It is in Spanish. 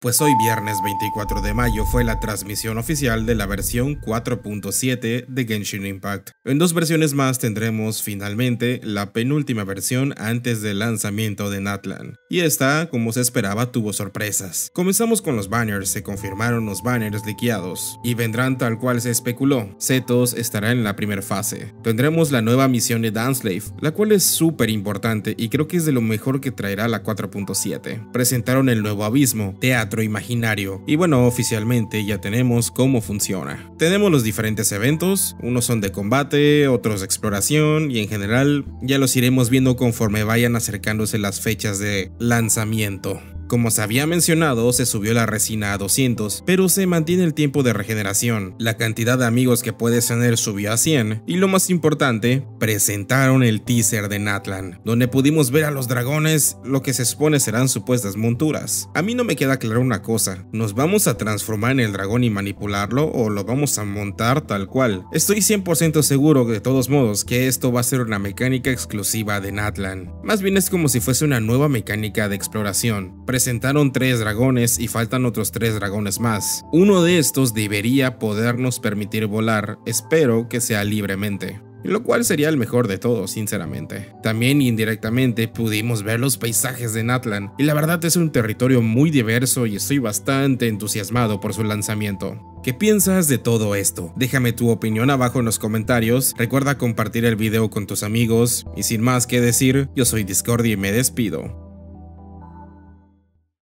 Pues hoy viernes 24 de mayo fue la transmisión oficial de la versión 4.7 de Genshin Impact. En dos versiones más tendremos finalmente la penúltima versión antes del lanzamiento de Natlan. Y esta, como se esperaba, tuvo sorpresas. Comenzamos con los banners, se confirmaron los banners liqueados y vendrán tal cual se especuló. Zetos estará en la primera fase. Tendremos la nueva misión de Dance la cual es súper importante y creo que es de lo mejor que traerá la 4.7. Presentaron el nuevo abismo, teatro imaginario, y bueno, oficialmente ya tenemos cómo funciona. Tenemos los diferentes eventos, unos son de combate, otros de exploración, y en general ya los iremos viendo conforme vayan acercándose las fechas de lanzamiento. Como se había mencionado, se subió la resina a 200, pero se mantiene el tiempo de regeneración, la cantidad de amigos que puedes tener subió a 100, y lo más importante, presentaron el teaser de Natlan, donde pudimos ver a los dragones, lo que se supone serán supuestas monturas. A mí no me queda claro una cosa, ¿nos vamos a transformar en el dragón y manipularlo o lo vamos a montar tal cual? Estoy 100% seguro de todos modos que esto va a ser una mecánica exclusiva de Natlan. Más bien es como si fuese una nueva mecánica de exploración. Presentaron 3 dragones y faltan otros 3 dragones más. Uno de estos debería podernos permitir volar, espero que sea libremente, lo cual sería el mejor de todos, sinceramente. También indirectamente pudimos ver los paisajes de Natlan, y la verdad es un territorio muy diverso y estoy bastante entusiasmado por su lanzamiento. ¿Qué piensas de todo esto? Déjame tu opinión abajo en los comentarios, recuerda compartir el video con tus amigos, y sin más que decir, yo soy Discordia y me despido.